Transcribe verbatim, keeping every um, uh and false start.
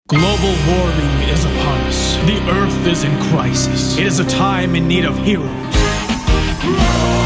Global warming is upon us. The Earth is in crisis. It is a time in need of heroes.